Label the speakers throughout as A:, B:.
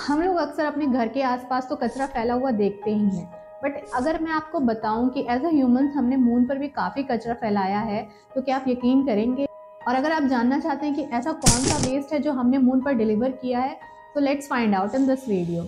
A: हम लोग अक्सर अपने घर के आसपास तो कचरा फैला हुआ देखते ही हैं, बट अगर मैं आपको बताऊं कि एज अ ह्यूमंस हमने मून पर भी काफ़ी कचरा फैलाया है, तो क्या आप यकीन करेंगे? और अगर आप जानना चाहते हैं कि ऐसा कौन सा वेस्ट है जो हमने मून पर डिलीवर किया है, तो let's find out in this video.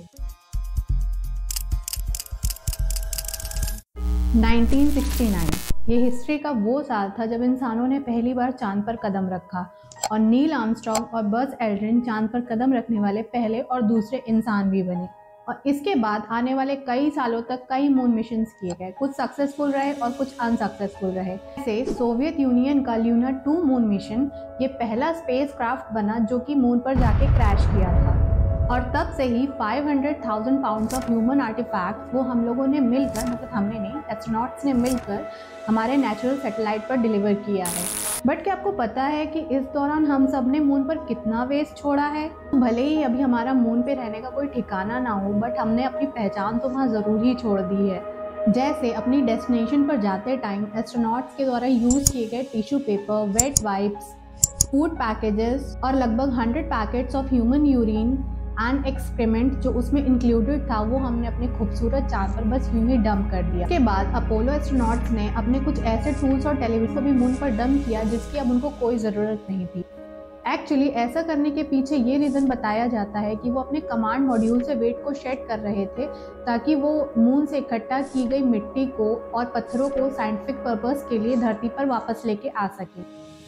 A: 1969 ये हिस्ट्री का वो साल था जब इंसानों ने पहली बार चांद पर कदम रखा और नील आर्मस्ट्रांग और बज़ एल्ड्रिन चांद पर कदम रखने वाले पहले और दूसरे इंसान भी बने। और इसके बाद आने वाले कई सालों तक कई मून मिशंस किए गए, कुछ सक्सेसफुल रहे और कुछ अनसक्सेसफुल रहे। जैसे सोवियत यूनियन का ल्यूनर 2 मून मिशन ये पहला स्पेसक्राफ्ट बना जो कि मून पर जाके क्रैश किया था। और तब से ही 500,000 पाउंड्स ऑफ ह्यूमन आर्टिफैक्ट्स वो हम लोगों ने मिलकर, मतलब हमने नहीं, एस्ट्रोनॉट्स ने मिलकर हमारे नेचुरल सैटेलाइट पर डिलीवर किया है। बट क्या आपको पता है कि इस दौरान हम सब ने मून पर कितना वेस्ट छोड़ा है? भले ही अभी हमारा मून पे रहने का कोई ठिकाना ना हो, बट हमने अपनी पहचान तो वहाँ ज़रूर ही छोड़ दी है। जैसे अपनी डेस्टिनेशन पर जाते टाइम एस्ट्रोनॉट्स के द्वारा यूज़ किए गए tissue paper, wet wipes, food packages और लगभग 100 packets of human urine and excrement जो उसमें इंक्लूडेड था, वो हमने अपने खूबसूरत चांद पर बस यूं ही डंप कर दिया। उसके बाद अपोलो एस्ट्रोनॉट्स ने अपने कुछ ऐसे टूल्स और टेलीविजन को भी मून पर डंप किया जिसकी अब उनको कोई ज़रूरत नहीं थी। एक्चुअली ऐसा करने के पीछे ये रीज़न बताया जाता है कि वो अपने कमांड मॉड्यूल से वेट को शेड कर रहे थे ताकि वो मून से इकट्ठा की गई मिट्टी को और पत्थरों को साइंटिफिक पर्पस के लिए धरती पर वापस लेके आ सके।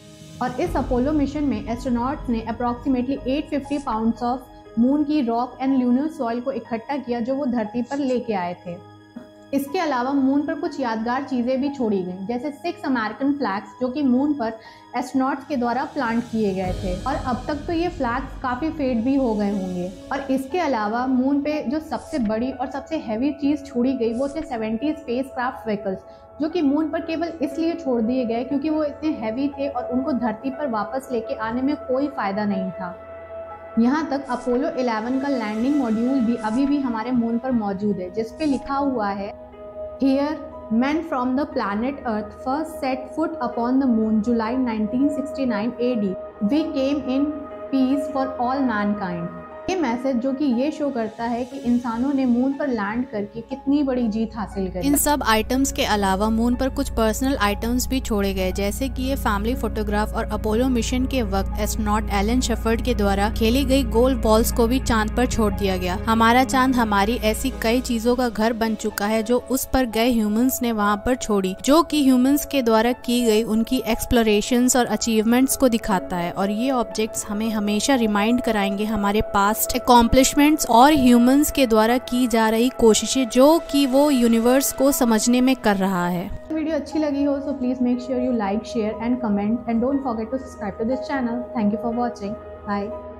A: और इस अपोलो मिशन में एस्ट्रोनॉट्स ने अप्रॉक्सीमेटली 850 पाउंड्स ऑफ मून की रॉक एंड ल्यूनर सॉइल को इकट्ठा किया जो वो धरती पर लेके आए थे। इसके अलावा मून पर कुछ यादगार चीज़ें भी छोड़ी गई, जैसे 6 अमेरिकन फ्लैग्स जो कि मून पर एस्ट्रोनॉट्स के द्वारा प्लांट किए गए थे। और अब तक तो ये फ्लैग्स काफ़ी फेड भी हो गए होंगे। और इसके अलावा मून पे जो सबसे बड़ी और सबसे हैवी चीज़ छोड़ी गई वो थे 70 स्पेसक्राफ्ट व्हीकल्स, जो कि मून पर केवल इसलिए छोड़ दिए गए क्योंकि वो इतने हैवी थे और उनको धरती पर वापस लेके आने में कोई फ़ायदा नहीं था। यहाँ तक अपोलो 11 का लैंडिंग मॉड्यूल भी अभी भी हमारे मून पर मौजूद है, जिस पे लिखा हुआ है, Here men from the planet Earth first set foot upon the moon July 1969 AD. We came in peace for all mankind. ये मैसेज जो कि ये शो करता है कि इंसानों ने मून पर लैंड करके कितनी बड़ी जीत हासिल करी।
B: इन सब आइटम्स के अलावा मून पर कुछ पर्सनल आइटम्स भी छोड़े गए, जैसे कि ये फैमिली फोटोग्राफ और अपोलो मिशन के वक्त एस्ट्रोनॉट एलन शेफर्ड के द्वारा खेली गई गोल्ड बॉल्स को भी चांद पर छोड़ दिया गया। हमारा चांद हमारी ऐसी कई चीजों का घर बन चुका है जो उस पर गए ह्यूमंस ने वहाँ पर छोड़ी, जो कि ह्यूमंस के द्वारा की गई उनकी एक्सप्लोरेशंस और अचीवमेंट्स को दिखाता है। और ये ऑब्जेक्ट्स हमें हमेशा रिमाइंड कराएंगे हमारे पास्ट अकॉम्प्लिशमेंट्स और ह्यूमंस के द्वारा की जा रही कोशिशें जो कि वो यूनिवर्स को समझने में कर रहा है।
A: वीडियो अच्छी लगी हो so please make sure you like, share and comment and don't forget to subscribe to this channel. Thank you for watching. Bye.